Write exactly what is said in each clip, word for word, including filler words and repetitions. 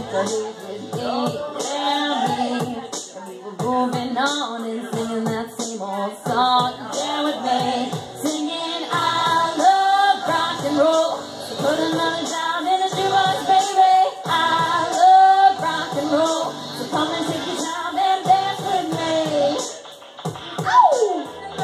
So he's with me, yeah, me. And we were moving on and singing that same old song. Yeah, with me, singing I love rock and roll. So put another dime in the jukebox, baby. I love rock and roll. So come and take your time and dance with me. Ow!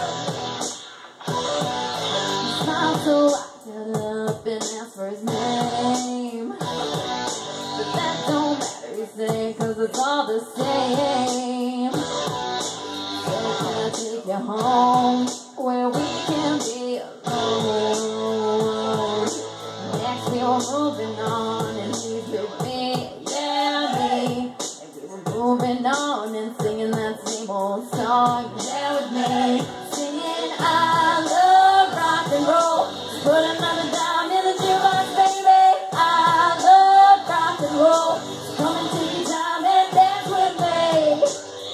He smiled so I got up and asked for his name. But that don't matter, he said, cause it's all the same. So can I take you home where we can be alone? Next we were moving on and he's with me, yeah, me. And we were moving on and singing that same old song, yeah, with me. Singing I love rock and roll. Put another dime in the jukebox, baby. I love rock and roll. Come and take your time and dance with me.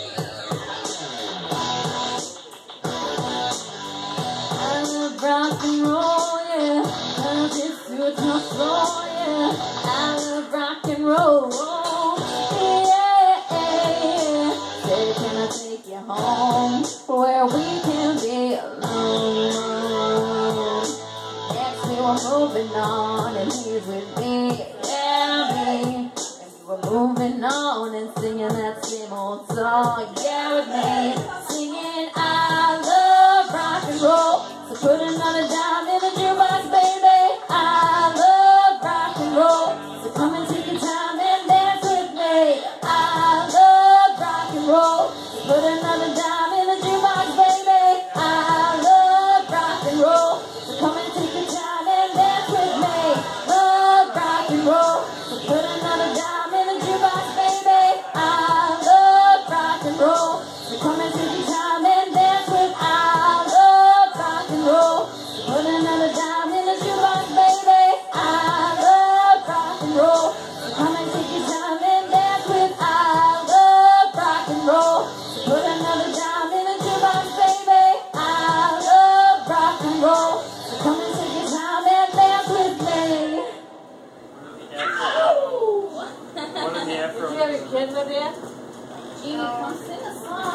I love rock and roll, yeah. Cause it's to a tough floor, yeah. I love rock and roll, yeah, yeah. Say, can I take you home where we can be alone? Next we were moving on and he's with me, yeah, me. And we were moving on and singing that same old song, yeah, with me. Singing I love rock and roll. So put another dime in the jukebox, baby. I love rock and roll. So come and take your time and dance with me. I love rock and roll. So put another dime in the jukebox, baby. I love rock and roll. So come and take your time and dance with me. Love rock and roll. So put another dime in the jukebox, baby. I love rock and roll. So come and take your time and dance with I love rock and roll. So put another dime in the jukebox, baby. I love rock and roll. So come and take your time and dance with I love rock and roll. So put another dime in the jukebox, baby. I love rock and roll. So come and take your time and dance with me. What does he have from? Did you have your kid with you? Jeannie, come sing a song.